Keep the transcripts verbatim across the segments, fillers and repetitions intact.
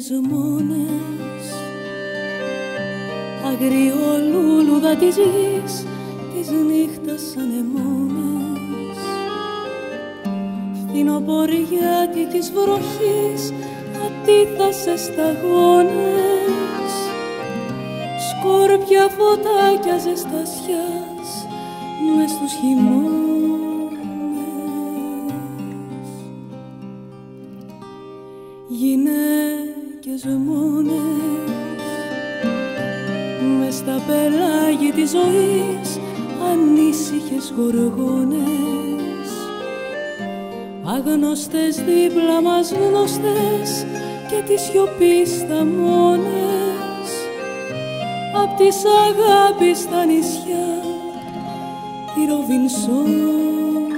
ζμώνες, αγριολούλουδα της γης, της νύχτας ανεμόνες, φθινοπωριάτη της βροχής, αντίθασε σταγόνες, σκόρπια φωτάκια ζεστασιάς μες στους χειμώνες. Γυναίκες μόνες μες στα πελάγη της ζωής, ανήσυχες γοργόνες, αγνώστες δίπλα μας γνωστές και τη σιωπή στα μόνες, απ' της αγάπης τα νησιά οι Ροβινσόνες.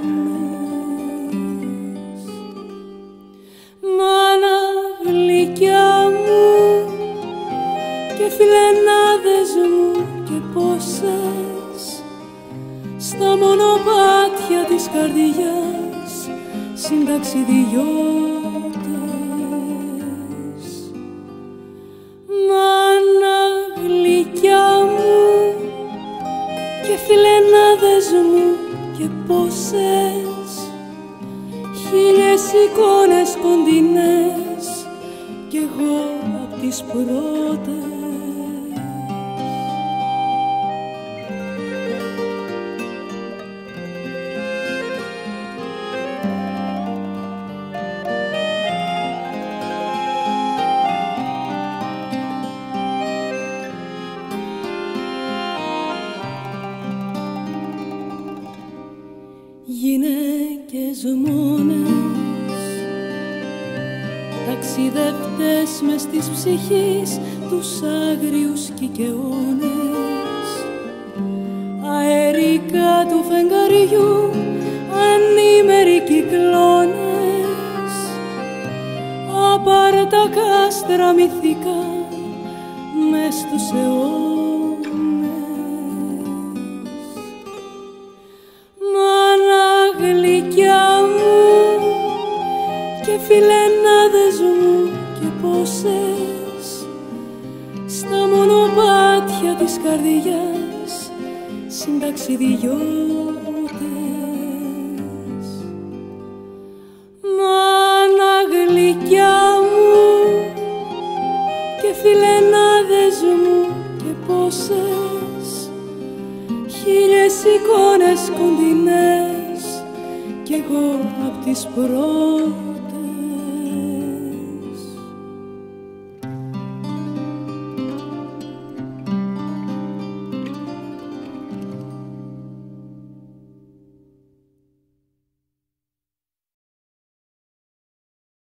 Μάνα γλυκιά μου και φιλενάδες μου και πόσες στα μονοπάτια της καρδιάς συνταξιδιώτες. Μάνα γλυκιά μου και φιλενάδες μου και πόσες χίλιες εικόνες κοντινές κι εγώ απ' τις πρώτες. Γυναίκες μόνες, ταξιδευτές μες της ψυχής τους άγριους κικαιώνες, αερικά του φεγγαριού ανήμεροι κυκλώνες, απάρτα κάστρα μυθικά μες στους αιώνες. Και φιλενάδες μου και πόσες στα μονοπάτια της καρδιάς συνταξιδιώτες. Μάνα γλυκιά μου και φιλενάδες μου και πόσες χίλιες εικόνες κοντινές κι εγώ απ' τις πρώτες.